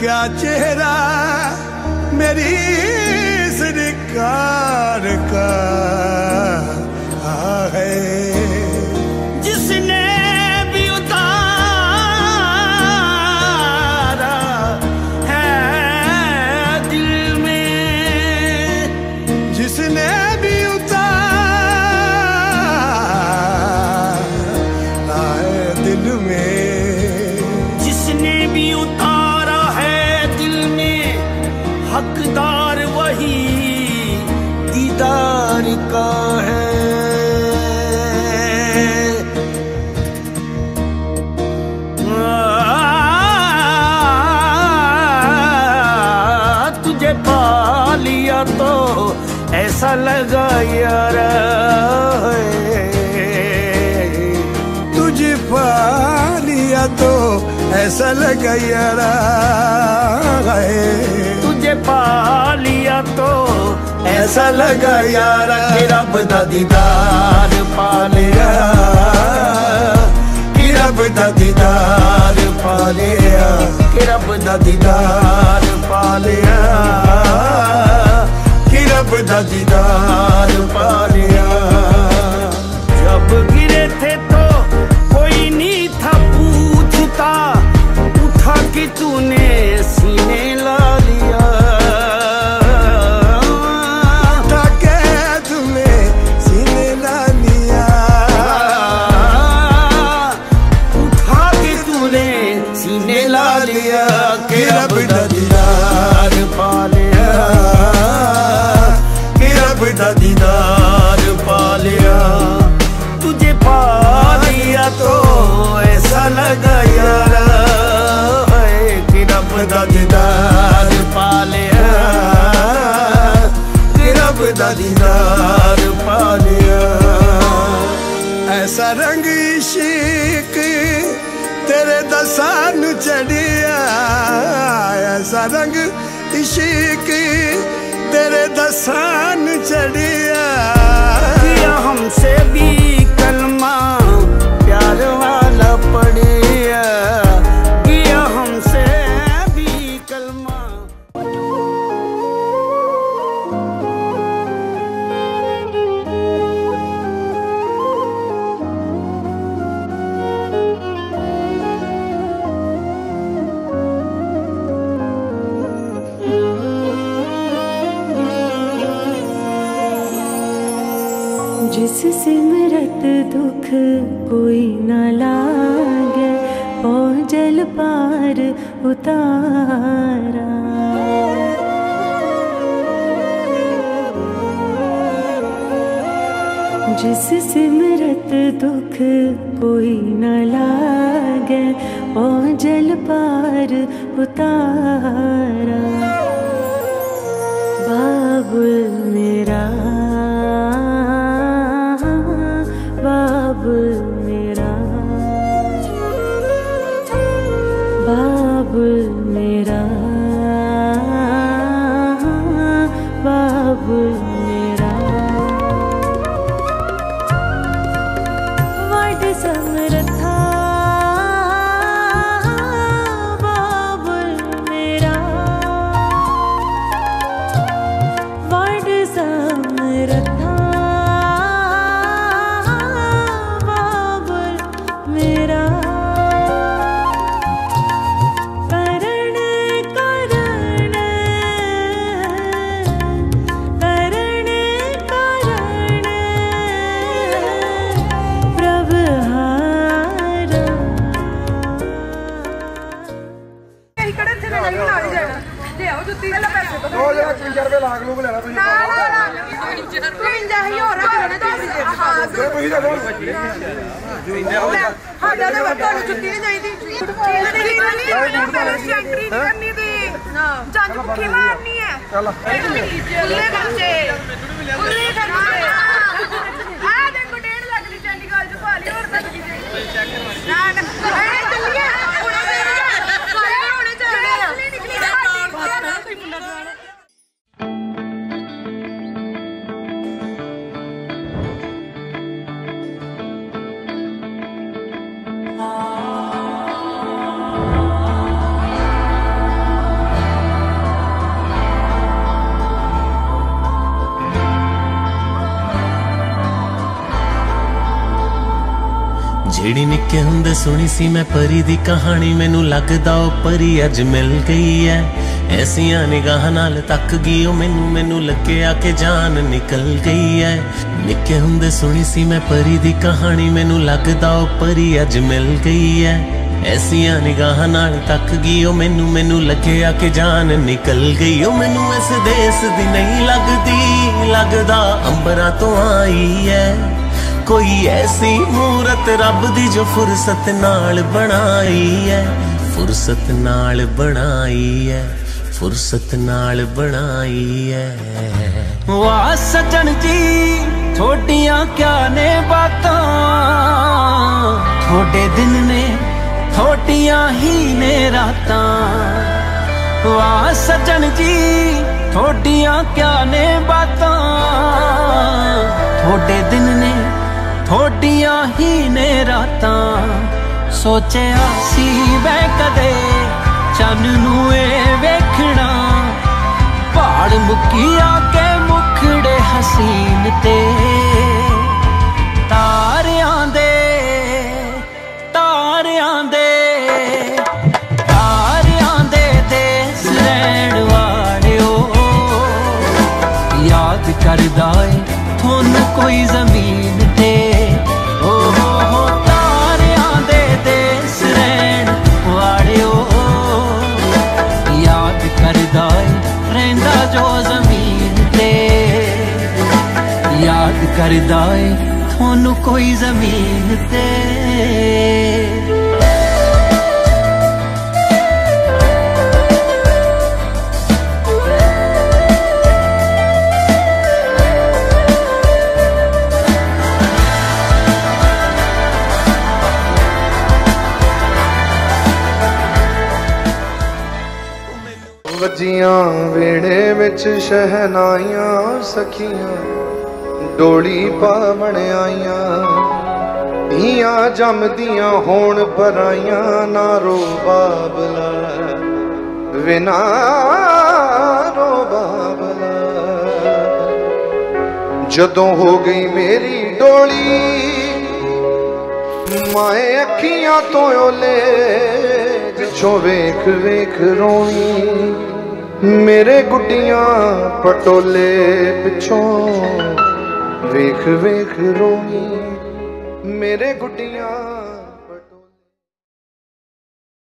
क्या चेहरा मेरी सरकार का है, जिसने भी उतारा है दिल में, जिसने भी उतारा है दिल में, जिसने भी उतारा है दिल में, हकदार वही दीदार का है। तुझे पा लिया तो ऐसा लगा यार, तुझे पा लिया तो ऐसा लगा यार, तुझे पा लिया तो ऐसा लगा यार कि रब दा दीदार पा लिया, कि रब दा दीदार पा लिया, कि रब दा दीदार पा लिया, कि रब दा दीदार पा लिया। जब गिरे थे तो कोई नहीं था पूछता, उठा के तूने सीने ला लिया, उठा के तूने सीने ला लिया, उठा के तूने सीने ला लिया, कि रब दा दीदार पा लिया, कि रब दा दीदार पा लिया। तुझे पा लिया तो ऐसा लगा यार, कि रब दा दीदार पा लिया, कि रब दा दीदार पा लिया। ऐसा रंग इश्क तेरे दसान चढ़िया, ऐसा रंग इश्क तेरे दसान चढ़िया, किया हमसे भी कलमा प्यार वाला पढ़िया, किया हमसे भी कलमा। जिस सिमरत दुख कोई न लागे, पौजल पार उतारा। जिस सिमरत दुख कोई न लागे, पौजल पार उतारा। बाबुल मेरा, बाबुल मेरा, बाबुल मेरा, बाबुल मेरा। वड समरथा बाबुल मेरा, वड समरथा ਜਿਹੜੀ ਨਿੱਕੇ ਹੁੰਦੇ ਸੁਣੀ ਸੀ ਮੈਂ ਪਰੀ ਦੀ ਕਹਾਣੀ, ਮੈਨੂੰ ਲੱਗਦਾ ਉਹ ਪਰੀ ਅੱਜ ਮਿਲ ਗਈ ਐ। ਐਸੀਆਂ ਨਿਗਾਹਾਂ ਨਾਲ ਤੱਕ ਗਈ ਉਹ ਮੈਨੂੰ ਲੱਗਿਆ ਕਿ ਜਾਨ ਨਿਕਲ ਗਈ ਐ। ਨਿੱਕੇ ਹੁੰਦੇ ਸੁਣੀ ਸੀ ਮੈਂ ਪਰੀ ਦੀ ਕਹਾਣੀ, ਮੈਨੂੰ ਲੱਗਦਾ ਉਹ ਪਰੀ ਅੱਜ ਮਿਲ ਗਈ ਐ। ਐਸੀਆਂ ਨਿਗਾਹਾਂ ਨਾਲ ਤੱਕ ਗਈ ਉਹ ਮੈਨੂੰ ਲੱਗਿਆ ਕਿ ਜਾਨ ਨਿਕਲ ਗਈ। ਉਹ ਮੈਨੂੰ ਇਸ ਦੇਸ ਦੀ ਨਹੀਂ ਲੱਗਦੀ, ਲੱਗਦਾ ਅੰਬਰਾਂ ਤੋਂ ਆਈ ਐ। ਕੋਈ ਐਸੀ ਮੂਰਤ ਰੱਬ ਦੀ ਜੋ ਫੁਰਸਤ ਨਾਲ ਬਣਾਈ ਐ, ਫੁਰਸਤ ਨਾਲ ਬਣਾਈ ਐ, फुर्सत नाल बनाई है। वाह सजन जी थोड़ियां क्या ने बातां, थोड़े दिन ने थोड़ियां ही ने रातां। वाह सजन जी थोड़ियां क्या ने बातां, थोड़े दिन ने थोड़ियां ही ने रातां। सोचिया सी मैं कदे चन नूं ए वेखना, पहाड़ मुकी आके मुखड़े हसीन ते। तारियां दे तारियां दे तारियां दे देस रैण वालिओ, याद करदा ए थोनू कोई जमीन ते। ओ हो तारियां दे देस रैण वालिओ, याद करदा रहिंदा जो जमीन ते। याद करदा थोनू कोई जमीन ते। वजियां वेड़े विच शहनाइयां सखियां, डोली पावण आइयां। धियां जमदियां होण पराइयां, ना रो बाबला विना रो बाबला। जदों हो गई मेरी डोली, माए अखियां तो ओले, पिछों वेख वेख रोई मेरे गुड्डियां पटोले। पिछों वेख वेख रोई मेरे गुड्डियां